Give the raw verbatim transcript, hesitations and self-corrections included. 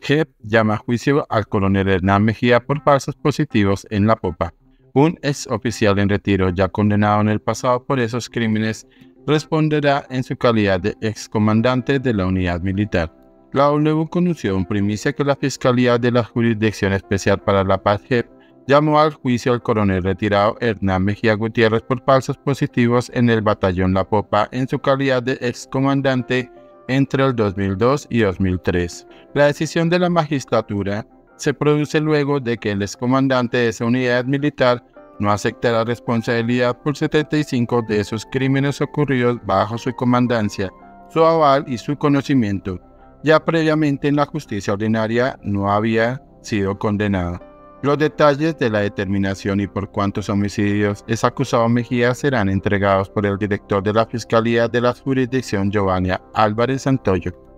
J E P llama a juicio al coronel Hernán Mejía por falsos positivos en la popa. Un ex oficial en retiro ya condenado en el pasado por esos crímenes responderá en su calidad de excomandante de la unidad militar. La W conoció en primicia que la Fiscalía de la Jurisdicción Especial para la Paz J E P llamó al juicio al coronel retirado Hernán Mejía Gutiérrez por falsos positivos en el batallón La Popa en su calidad de excomandante entre el dos mil dos y dos mil tres. La decisión de la magistratura se produce luego de que el excomandante de esa unidad militar no aceptará responsabilidad por setenta y cinco de esos crímenes ocurridos bajo su comandancia, su aval y su conocimiento. Ya previamente en la justicia ordinaria no había sido condenado. Los detalles de la determinación y por cuántos homicidios es acusado Mejía serán entregados por el director de la Fiscalía de la Jurisdicción, Giovanni Álvarez Santoyo.